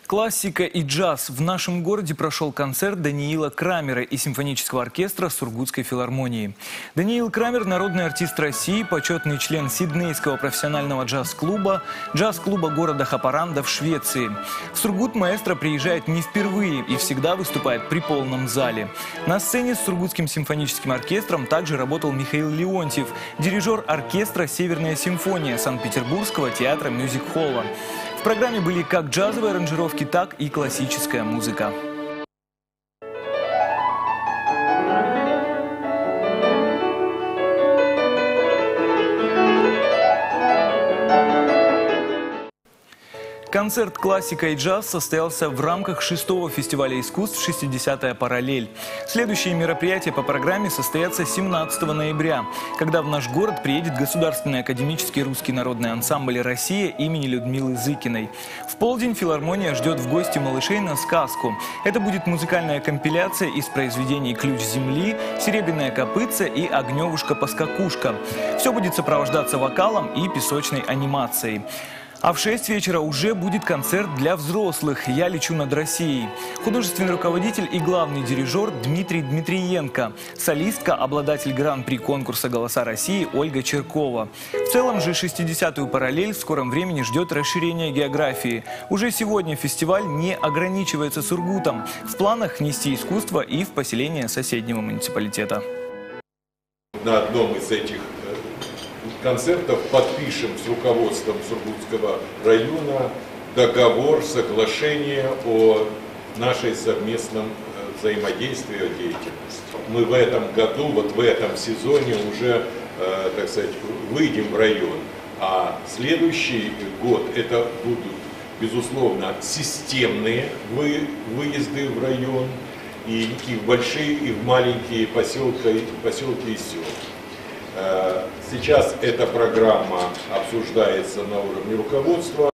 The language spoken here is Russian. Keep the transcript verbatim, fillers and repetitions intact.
Классика и джаз. В нашем городе прошел концерт Даниила Крамера и симфонического оркестра Сургутской филармонии. Даниил Крамер – народный артист России, почетный член Сиднейского профессионального джаз-клуба, джаз-клуба города Хапаранда в Швеции. В Сургут маэстро приезжает не впервые и всегда выступает при полном зале. На сцене с Сургутским симфоническим оркестром также работал Михаил Леонтьев, дирижер оркестра «Северная симфония» Санкт-Петербургского театра мюзик-холла. В программе были как джазовые аранжировки, так и классическая музыка. Концерт «Классика и джаз» состоялся в рамках шестого фестиваля искусств «шестидесятая параллель». Следующие мероприятия по программе состоятся семнадцатого ноября, когда в наш город приедет Государственный академический русский народный ансамбль «Россия» имени Людмилы Зыкиной. В полдень филармония ждет в гости малышей на сказку. Это будет музыкальная компиляция из произведений «Ключ земли», «Серебряная копытца» и «Огневушка-поскакушка». Все будет сопровождаться вокалом и песочной анимацией. А в шесть вечера уже будет концерт для взрослых «Я лечу над Россией». Художественный руководитель и главный дирижер Дмитрий Дмитриенко. Солистка, обладатель гран-при конкурса «Голоса России» Ольга Черкова. В целом же шестидесятую параллель в скором времени ждет расширение географии. Уже сегодня фестиваль не ограничивается Сургутом. В планах нести искусство и в поселение соседнего муниципалитета. На одном из этих концертов подпишем с руководством Сургутского района договор, соглашение о нашей совместном взаимодействии, о деятельности. Мы в этом году, вот в этом сезоне уже, так сказать, выйдем в район, а следующий год это будут, безусловно, системные выезды в район, и, и в большие, и в маленькие поселки, поселки и села. Сейчас эта программа обсуждается на уровне руководства.